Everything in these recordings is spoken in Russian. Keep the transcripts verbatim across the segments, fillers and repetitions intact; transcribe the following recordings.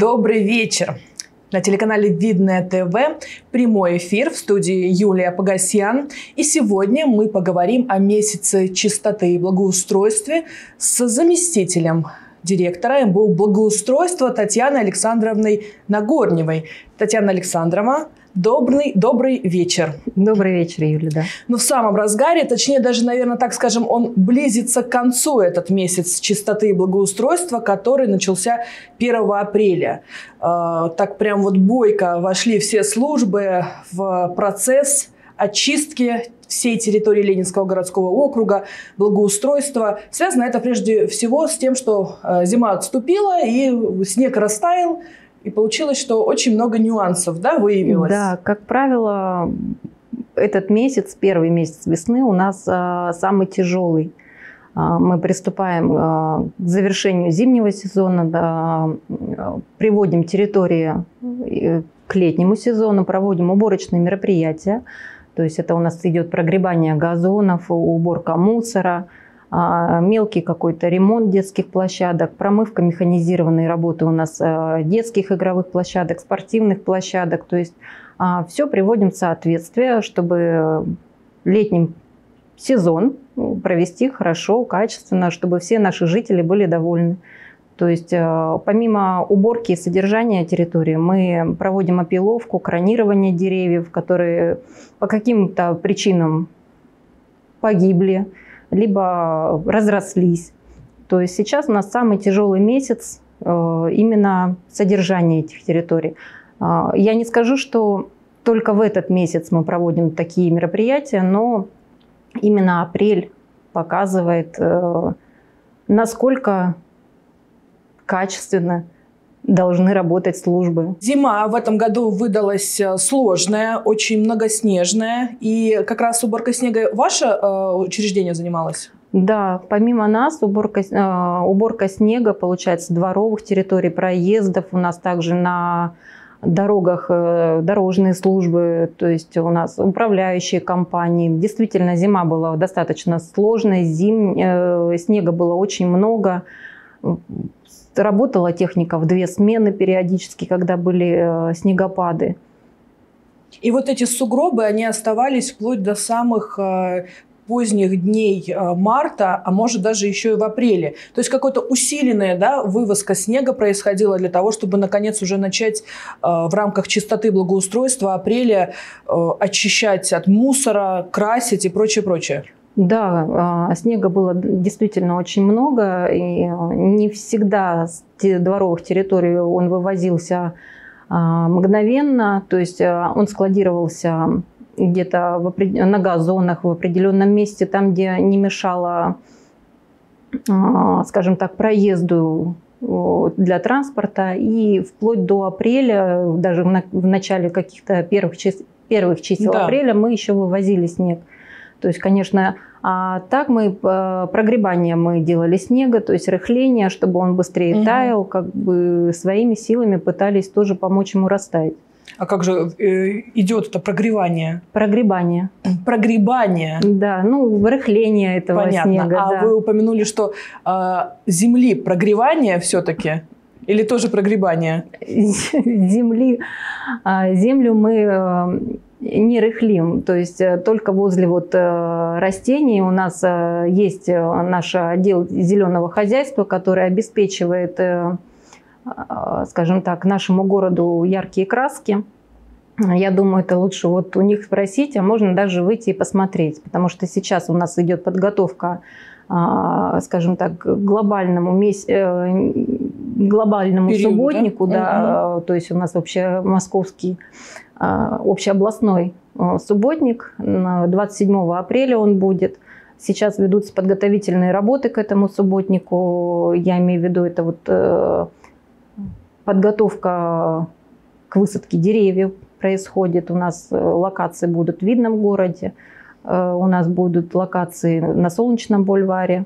Добрый вечер! На телеканале Видное ТВ прямой эфир, в студии Юлия Погосян. И сегодня мы поговорим о месяце чистоты и благоустройства с заместителем директора эм бэ у благоустройства Татьяной Александровной Нагорневой. Татьяна Александровна, добрый, добрый вечер. Добрый вечер, Юля, да. Ну, в самом разгаре, точнее, даже, наверное, так скажем, он близится к концу, этот месяц чистоты и благоустройства, который начался первого апреля. Э, так прям вот бойко вошли все службы в процесс очистки всей территории Ленинского городского округа, благоустройства. Связано это прежде всего с тем, что э, зима отступила и снег растаял, и получилось, что очень много нюансов, да, выявилось? Да, как правило, этот месяц, первый месяц весны у нас а, самый тяжелый. А, мы приступаем а, к завершению зимнего сезона, да, приводим территории к летнему сезону, проводим уборочные мероприятия. То есть это у нас идет прогребание газонов, уборка мусора, мелкий какой-то ремонт детских площадок, промывка механизированной работы у нас детских игровых площадок, спортивных площадок. То есть все приводим в соответствие, чтобы летний сезон провести хорошо, качественно, чтобы все наши жители были довольны. То есть помимо уборки и содержания территории мы проводим опиловку, кронирование деревьев, которые по каким-то причинам погибли, либо разрослись. То есть сейчас у нас самый тяжелый месяц именно содержание этих территорий. Я не скажу, что только в этот месяц мы проводим такие мероприятия, но именно апрель показывает, насколько качественно должны работать службы. Зима в этом году выдалась сложная, очень многоснежная. И как раз уборкой снега ваше э, учреждение занималось? Да, помимо нас уборка, э, уборка снега, получается, дворовых территорий, проездов. У нас также на дорогах э, дорожные службы, то есть у нас управляющие компании. Действительно, зима была достаточно сложной, зим, э, снега было очень много. Работала техника в две смены периодически, когда были э, снегопады. И вот эти сугробы, они оставались вплоть до самых э, поздних дней э, марта, а может даже еще и в апреле. То есть какая-то усиленная, да, вывозка снега происходила для того, чтобы наконец уже начать э, в рамках чистоты и благоустройства апреля э, очищать от мусора, красить и прочее, прочее. Да, снега было действительно очень много, и не всегда с дворовых территорий он вывозился мгновенно, то есть он складировался где-то на газонах в определенном месте, там, где не мешало, скажем так, проезду для транспорта, и вплоть до апреля, даже в начале каких-то первых, первых чисел да. апреля мы еще вывозили снег. То есть, конечно, а так мы прогребание мы делали снега, то есть рыхление, чтобы он быстрее угу. таял, как бы своими силами пытались тоже помочь ему растаять. А как же э, идет это прогревание? Прогребание. Прогребание? Да, ну, рыхление этого Понятно. снега. А да. вы упомянули, что э, земли прогревание все-таки? Или тоже прогребание? Земли. Землю мы не рыхлим, то есть только возле вот растений у нас есть наш отдел зеленого хозяйства, который обеспечивает, скажем так, нашему городу яркие краски. Я думаю, это лучше вот у них спросить, а можно даже выйти и посмотреть, потому что сейчас у нас идет подготовка, скажем так, к глобальному, глобальному Период, субботнику, да? Да, угу. То есть у нас вообще московский общеобластной субботник, двадцать седьмого апреля он будет. Сейчас ведутся подготовительные работы к этому субботнику, я имею в виду, это вот подготовка к высадке деревьев происходит, у нас локации будут в Видном городе, у нас будут локации на Солнечном бульваре.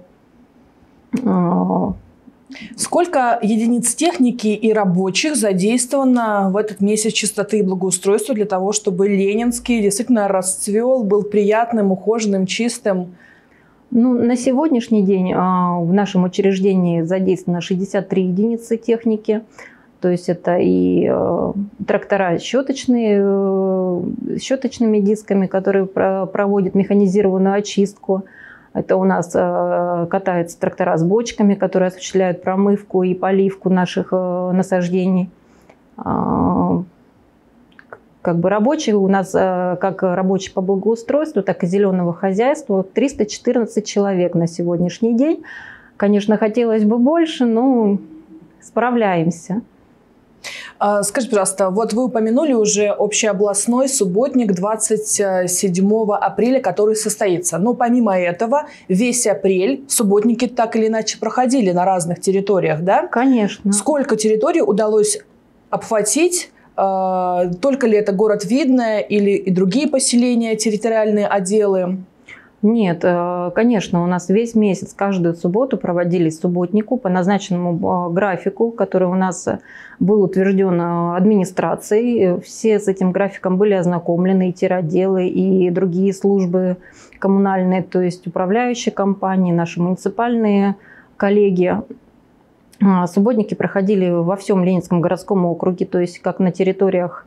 Сколько единиц техники и рабочих задействовано в этот месяц чистоты и благоустройства для того, чтобы Ленинский действительно расцвел, был приятным, ухоженным, чистым? Ну, на сегодняшний день в нашем учреждении задействовано шестьдесят три единицы техники. То есть это и трактора щеточные, щеточными дисками, которые проводят механизированную очистку. Это у нас катаются трактора с бочками, которые осуществляют промывку и поливку наших насаждений. Как бы рабочие у нас, как рабочие по благоустройству, так и зеленого хозяйства, триста четырнадцать человек на сегодняшний день. Конечно, хотелось бы больше, но справляемся. Скажите, пожалуйста, вот вы упомянули уже общеобластной субботник двадцать седьмого апреля, который состоится. Но помимо этого, весь апрель субботники так или иначе проходили на разных территориях, да? Конечно. Сколько территорий удалось обхватить? Только ли это город Видное или и другие поселения, территориальные отделы? Нет, конечно, у нас весь месяц, каждую субботу проводились субботнику по назначенному графику, который у нас был утвержден администрацией. Все с этим графиком были ознакомлены, и тиротделы, и другие службы коммунальные, то есть управляющие компании, наши муниципальные коллеги. Субботники проходили во всем Ленинском городском округе, то есть как на территориях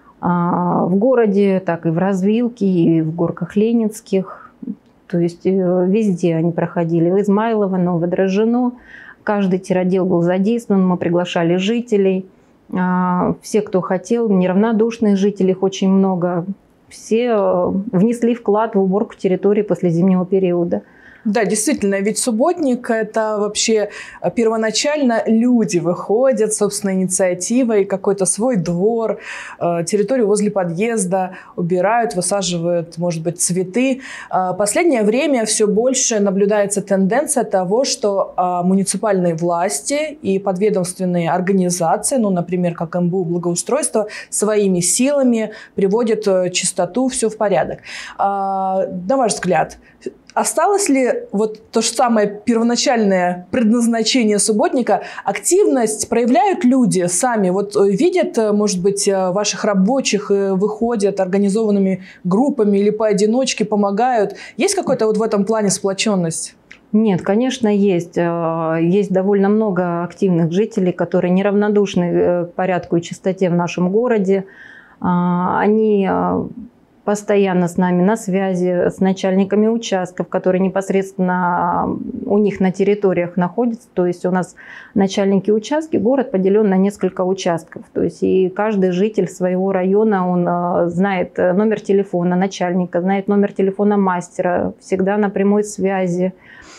в городе, так и в развилке, и в горках ленинских. То есть везде они проходили. В Измайлово, Новодрожжино. Каждый тиротдел был задействован, мы приглашали жителей. Все, кто хотел, неравнодушных жителей, их очень много. Все внесли вклад в уборку территории после зимнего периода. Да, действительно, ведь субботник – это вообще первоначально люди выходят, собственно, инициативой, какой-то свой двор, территорию возле подъезда убирают, высаживают, может быть, цветы. Последнее время все больше наблюдается тенденция того, что муниципальные власти и подведомственные организации, ну, например, как эм бэ у «Благоустройство», своими силами приводят чистоту, все в порядок. На ваш взгляд, осталось ли вот то же самое первоначальное предназначение субботника? Активность проявляют люди сами? Вот видят, может быть, ваших рабочих, выходят организованными группами или поодиночке, помогают? Есть какая-то вот в этом плане сплоченность? Нет, конечно, есть. Есть довольно много активных жителей, которые неравнодушны к порядку и чистоте в нашем городе. Они постоянно с нами на связи, с начальниками участков, которые непосредственно у них на территориях находятся. То есть у нас начальники участки, город поделен на несколько участков. То есть и каждый житель своего района, он знает номер телефона начальника, знает номер телефона мастера, всегда на прямой связи.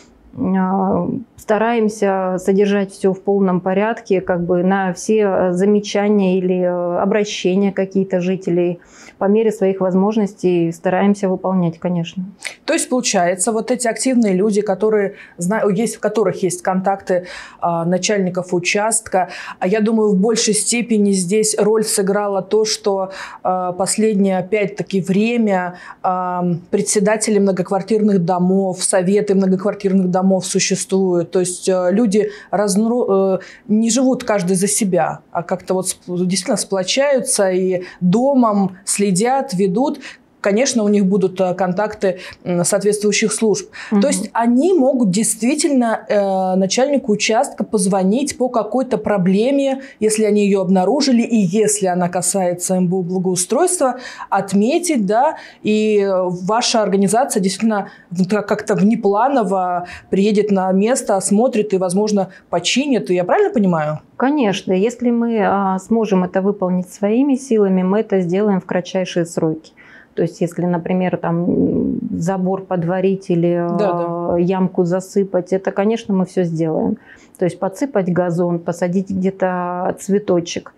Стараемся содержать все в полном порядке, как бы на все замечания или обращения какие-то жителей по мере своих возможностей стараемся выполнять, конечно. То есть, получается, вот эти активные люди, которые, есть, в которых есть контакты а, начальников участка, а я думаю, в большей степени здесь роль сыграло то, что а, последнее, опять-таки, время а, председатели многоквартирных домов, советы многоквартирных домов существуют. То есть люди разну... не живут каждый за себя, а как-то вот действительно сплочаются и домом следят, ведут. Конечно, у них будут контакты соответствующих служб. Угу. То есть они могут действительно э, начальнику участка позвонить по какой-то проблеме, если они ее обнаружили, и если она касается эм бэ у «Благоустройства», отметить, да, и ваша организация действительно как-то внепланово приедет на место, осмотрит и, возможно, починит. Я правильно понимаю? Конечно. Если мы а, сможем это выполнить своими силами, мы это сделаем в кратчайшие сроки. То есть, если, например, там забор подварить или да, да. ямку засыпать, это, конечно, мы все сделаем. То есть подсыпать газон, посадить где-то цветочек.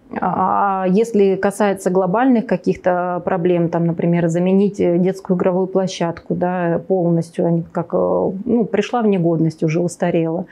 А если касается глобальных каких-то проблем, там, например, заменить детскую игровую площадку, да, полностью, они как, ну, пришла в негодность, уже устарела,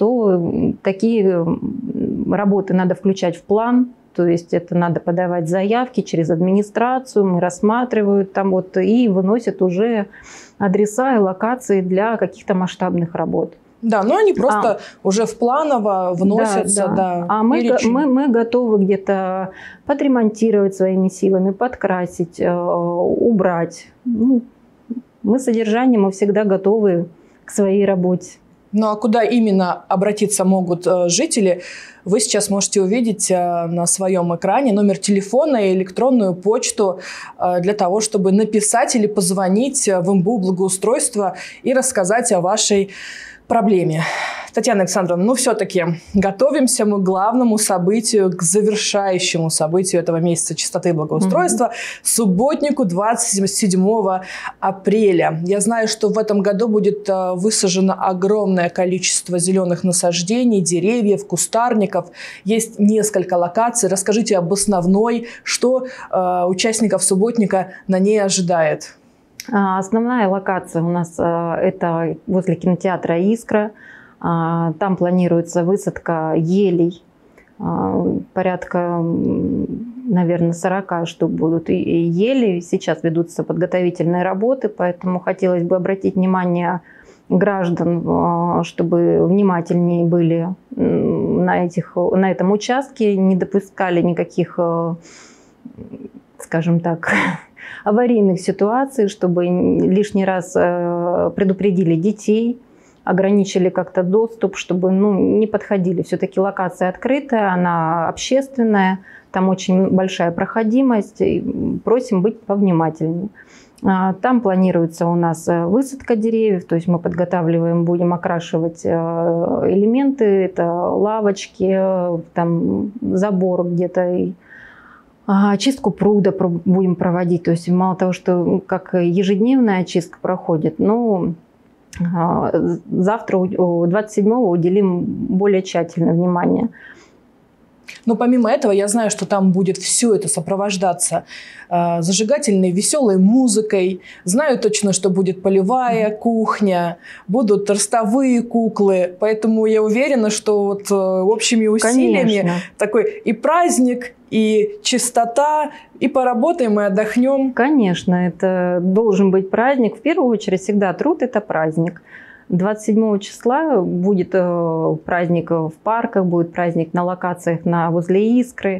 то такие работы надо включать в план. То есть это надо подавать заявки через администрацию, мы рассматривают там вот и выносят уже адреса и локации для каких-то масштабных работ. Да, но они просто а, уже в планово вносятся. Да, да. Да, а мы, мы, мы готовы где-то подремонтировать своими силами, подкрасить, убрать. Ну, мы содержание, мы всегда готовы к своей работе. Ну а куда именно обратиться могут жители? вы сейчас можете увидеть на своем экране номер телефона и электронную почту для того, чтобы написать или позвонить в эм бэ у «Благоустройство» и рассказать о вашей проблеме. Татьяна Александровна, ну все-таки готовимся мы к главному событию, к завершающему событию этого месяца чистоты и благоустройства, mm-hmm. субботнику двадцать седьмого апреля. Я знаю, что в этом году будет высажено огромное количество зеленых насаждений, деревьев, кустарников. Есть несколько локаций. Расскажите об основной, что э, участников субботника на ней ожидает. Основная локация у нас это возле кинотеатра «Искра». Там планируется высадка елей. Порядка, наверное, сорока штук будут ели. Сейчас ведутся подготовительные работы, поэтому хотелось бы обратить внимание граждан, чтобы внимательнее были на, этих, на этом участке, не допускали никаких, скажем так, аварийных ситуаций, чтобы лишний раз предупредили детей, ограничили как-то доступ, чтобы ну, не подходили. Все-таки локация открытая, она общественная, там очень большая проходимость. И просим быть повнимательнее. Там планируется у нас высадка деревьев, то есть мы подготавливаем, будем окрашивать элементы, это лавочки, там забор где-то, очистку пруда будем проводить. То есть мало того, что как ежедневная очистка проходит, но завтра, двадцать седьмого, уделим более тщательное внимание. Но помимо этого, я знаю, что там будет все это сопровождаться э, зажигательной, веселой музыкой. Знаю точно, что будет полевая кухня, будут ростовые куклы. Поэтому я уверена, что вот э, общими усилиями Конечно. Такой и праздник, и чистота, и поработаем, и отдохнем. Конечно, это должен быть праздник. В первую очередь, всегда труд – это праздник. двадцать седьмого числа будет праздник в парках, будет праздник на локациях на, возле Искры.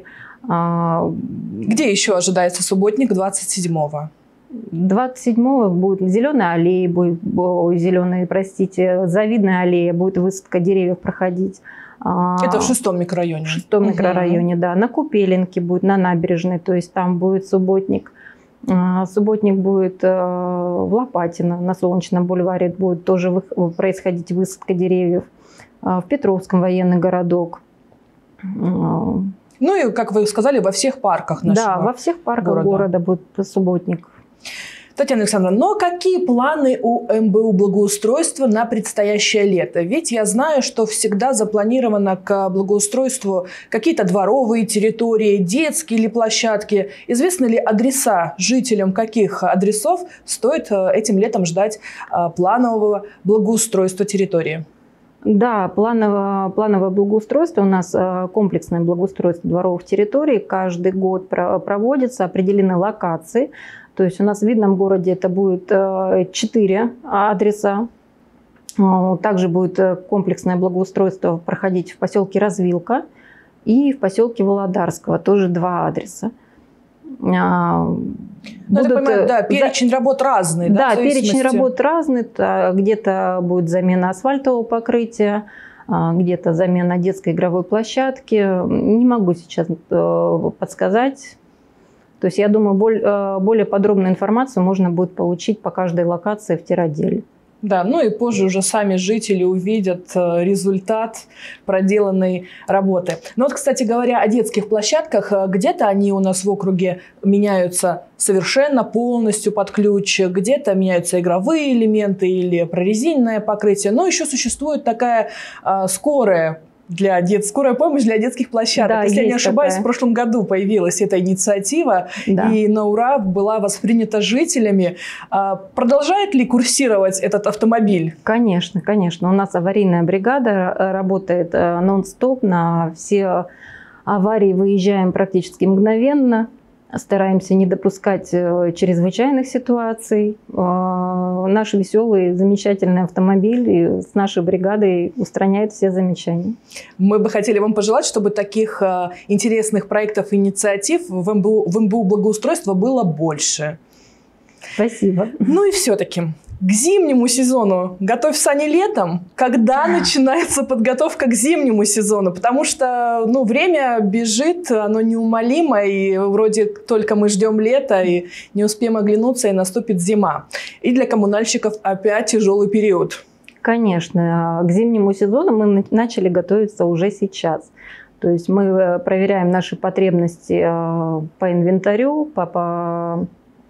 Где еще ожидается субботник двадцать седьмого? двадцать седьмого будет зеленая аллея, будет, зеленая, простите, завидная аллея, будет высадка деревьев проходить. Это в шестом микрорайоне? В шестом угу. микрорайоне, да. На Купеленке будет, на набережной, то есть там будет субботник. Субботник будет в Лопатино, на Солнечном бульваре будет тоже происходить высадка деревьев. В Петровском военный городок. Ну и, как вы сказали, во всех парках нашего Да, во всех парках города, города будет субботник. Татьяна Александровна, но какие планы у эм бэ у «Благоустройство» на предстоящее лето? Ведь я знаю, что всегда запланировано к благоустройству какие-то дворовые территории, детские или площадки. Известны ли адреса, жителям каких адресов стоит этим летом ждать планового благоустройства территории? Да, плановое, плановое благоустройство у нас комплексное благоустройство дворовых территорий. Каждый год проводится, определены локации. То есть у нас в Видном городе это будет четыре адреса. Также будет комплексное благоустройство проходить в поселке Развилка и в поселке Володарского, тоже два адреса. Ну, будут, я понимаю, да, перечень за... работ разный. Да, да перечень работ разный. Где-то будет замена асфальтового покрытия, где-то замена детской игровой площадки. Не могу сейчас подсказать. То есть, я думаю, более подробную информацию можно будет получить по каждой локации в тиротделе. Да, ну и позже уже сами жители увидят результат проделанной работы. Но вот, кстати говоря, о детских площадках, где-то они у нас в округе меняются совершенно полностью под ключ, где-то меняются игровые элементы или прорезиненное покрытие, но еще существует такая а, скорая Для дет... скорая помощь для детских площадок. Да, Если я не ошибаюсь, такая. В прошлом году появилась эта инициатива, да. и на ура была воспринята жителями. Продолжает ли курсировать этот автомобиль? Конечно, конечно. У нас аварийная бригада работает нон-стоп. На все аварии выезжаем практически мгновенно. Стараемся не допускать чрезвычайных ситуаций. Наш веселый, замечательный автомобиль с нашей бригадой устраняет все замечания. Мы бы хотели вам пожелать, чтобы таких интересных проектов и инициатив в эм бэ у, в эм бэ у «Благоустройство» было больше. Спасибо. Ну и все-таки, К зимнему сезону готовь сани летом. Когда начинается подготовка к зимнему сезону? Потому что ну, время бежит, оно неумолимо, и вроде только мы ждем лета, и не успеем оглянуться, и наступит зима. И для коммунальщиков опять тяжелый период. Конечно, к зимнему сезону мы начали готовиться уже сейчас. То есть мы проверяем наши потребности по инвентарю, по... по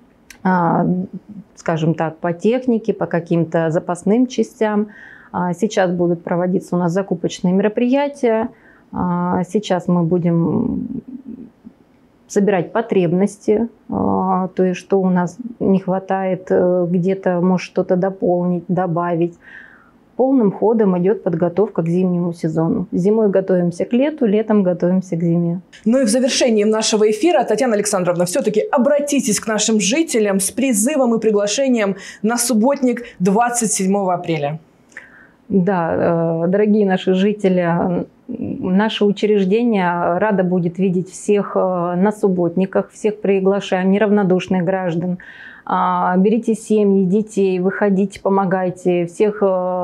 скажем так, по технике, по каким-то запасным частям. Сейчас будут проводиться у нас закупочные мероприятия. Сейчас мы будем собирать потребности, то есть что у нас не хватает, где-то может что-то дополнить, добавить. Полным ходом идет подготовка к зимнему сезону. Зимой готовимся к лету, летом готовимся к зиме. Ну и в завершении нашего эфира, Татьяна Александровна, все-таки обратитесь к нашим жителям с призывом и приглашением на субботник двадцать седьмого апреля. Да, дорогие наши жители, наше учреждение радо будет видеть всех на субботниках, всех приглашаем, неравнодушных граждан. Берите семьи, детей, выходите, помогайте, всех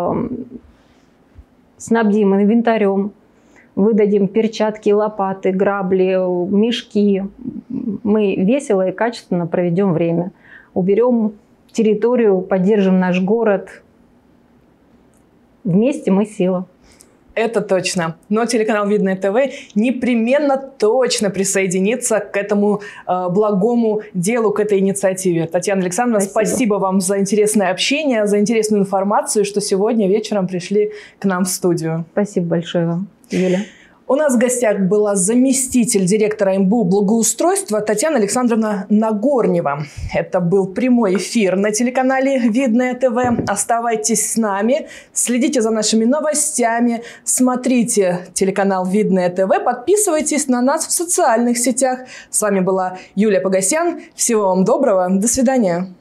снабдим инвентарем, выдадим перчатки, лопаты, грабли, мешки. Мы весело и качественно проведем время. Уберем территорию, поддержим наш город. Вместе мы сила. Это точно. Но телеканал Видное ТВ непременно точно присоединится к этому э, благому делу, к этой инициативе. Татьяна Александровна, спасибо. спасибо вам за интересное общение, за интересную информацию, что сегодня вечером пришли к нам в студию. Спасибо большое вам, Юля. У нас в гостях была заместитель директора эм бэ у благоустройства Татьяна Александровна Нагорнева. Это был прямой эфир на телеканале Видное ТВ. Оставайтесь с нами, следите за нашими новостями, смотрите телеканал Видное ТВ, подписывайтесь на нас в социальных сетях. С вами была Юлия Погосян. Всего вам доброго. До свидания.